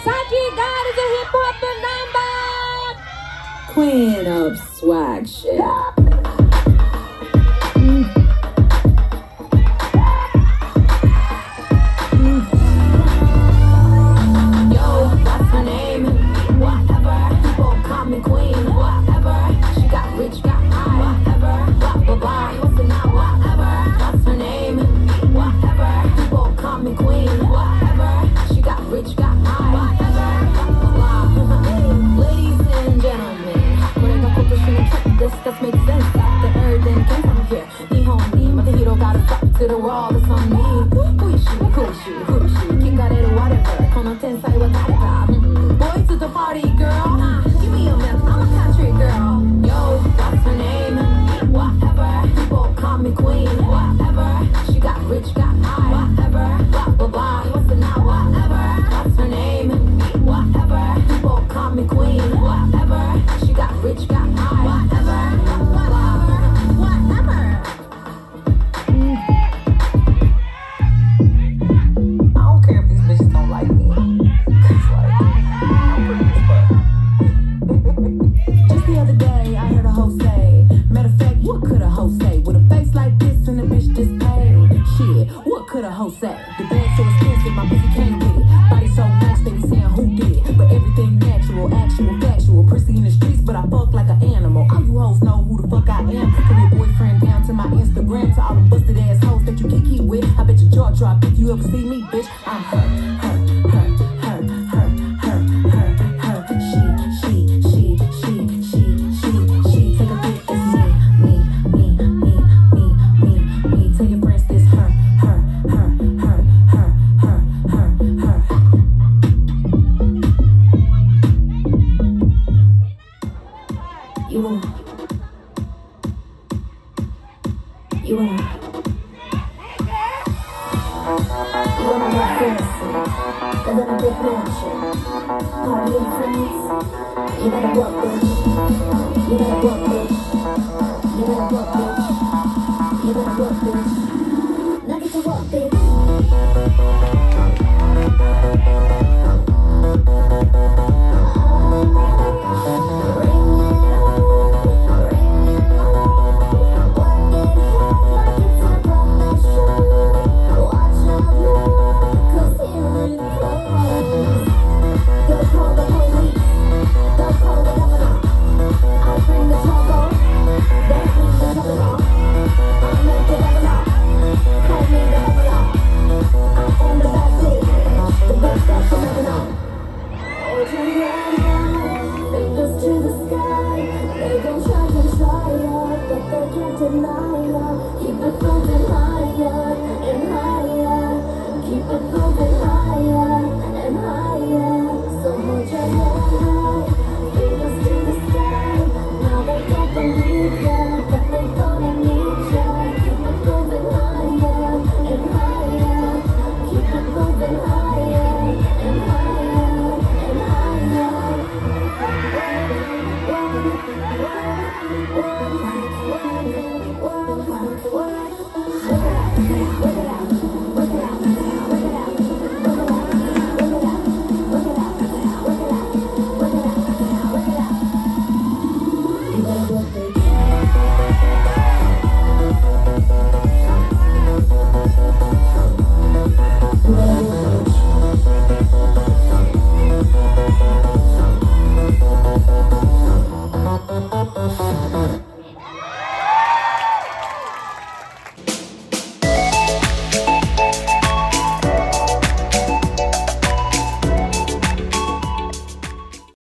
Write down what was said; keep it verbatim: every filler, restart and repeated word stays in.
SAKI GIRL'S HIPHOP NAMBAR Queen of swag shit. To the wall, it's on me. Who is she? Who is she? Who is she? Kikareru whatever. Kono tensai wa dareka? Boy to the party, girl. Nah, give me a minute. I'm a country girl. Yo, what's her name? Whatever. People call me queen. Whatever. She got rich, got high. Whatever. Blah blah blah. What's the now? Whatever. What's her name? Whatever. People call me queen. Whatever. She got rich, got high. Whatever. Whatever. Whatever. Could a hoe say? The bed so expensive, my pussy can't get it. Body so nice, they be saying who did it. But everything natural, actual, factual. Prissy in the streets, but I fuck like an animal. All you hoes know who the fuck I am. From your boyfriend down to my Instagram, to all the busted ass hoes that you kiki with. I bet your jaw drop if you ever see me, bitch. I'm her, her, her, her, her, her, her, her. She, she, she, she, she, she, she. Take a pic, it's me, me, me, me, me, me, me. Tell your friends this her. You wanna, you wanna, you wanna get fancy, a little bit mansion, party and friends. You gotta work, bitch. You gotta work, bitch. You gotta work, bitch. You gotta work, bitch.